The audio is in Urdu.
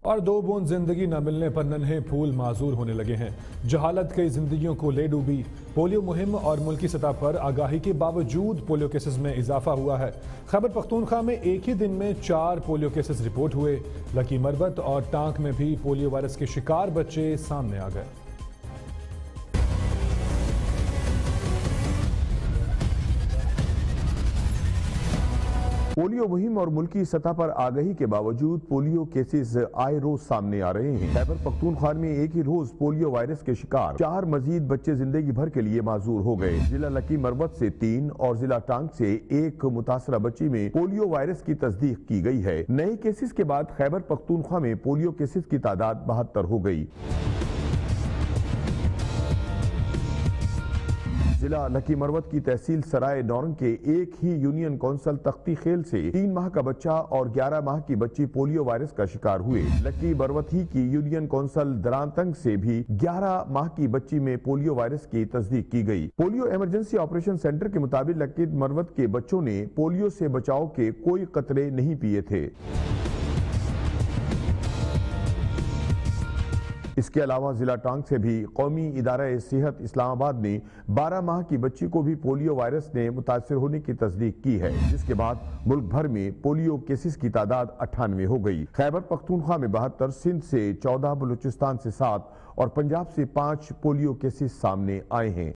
اور 2 بوند زندگی نہ ملنے پر ننھے پھول معذور ہونے لگے ہیں۔ جہالت کئی زندگیوں کو لے ڈوبی۔ پولیو مہم اور ملکی سطح پر آگاہی کے باوجود پولیو کیسز میں اضافہ ہوا ہے۔ خیبر پختونخوا میں ایک ہی دن میں 4 پولیو کیسز رپورٹ ہوئے۔ لکی مروت اور ٹانک میں بھی پولیو وائرس کے شکار بچے سامنے آ گئے۔ پولیو مہم اور ملکی سطح پر آگاہی کے باوجود پولیو کیسز آئے روز سامنے آ رہے ہیں۔ خیبر پختونخوا میں ایک ہی روز پولیو وائرس کے شکار 4 مزید بچے زندگی بھر کے لیے معذور ہو گئے۔ ضلع لکی مروت سے 3 اور ضلع ٹانک سے 1 متاثرہ بچی میں پولیو وائرس کی تصدیق کی گئی ہے۔ نئے کیسز کے بعد خیبر پختونخوا میں پولیو کیسز کی تعداد 72 ہو گئی۔ ضلع لکی مروت کی تحصیل سرائے نورنگ کے ایک ہی یونین کونسل تختی خیل سے 3 ماہ کا بچہ اور 11 ماہ کی بچی پولیو وائرس کا شکار ہوئے۔ لکی مروت ہی کی یونین کونسل درانتنگ سے بھی 11 ماہ کی بچی میں پولیو وائرس کی تصدیق کی گئی۔ پولیو ایمرجنسی آپریشن سینٹر کے مطابق لکی مروت کے بچوں نے پولیو سے بچاؤ کے کوئی قطرے نہیں پیے تھے۔ اس کے علاوہ ضلع ٹانک سے بھی قومی ادارہ صحت اسلام آباد نے 12 ماہ کی بچی کو بھی پولیو وائرس نے متاثر ہونے کی تصدیق کی ہے، جس کے بعد ملک بھر میں پولیو کیسز کی تعداد 98 ہو گئی۔ خیبر پختونخوا میں 72، سندھ سے 14، بلوچستان سے 7 اور پنجاب سے 5 پولیو کیسز سامنے آئے ہیں۔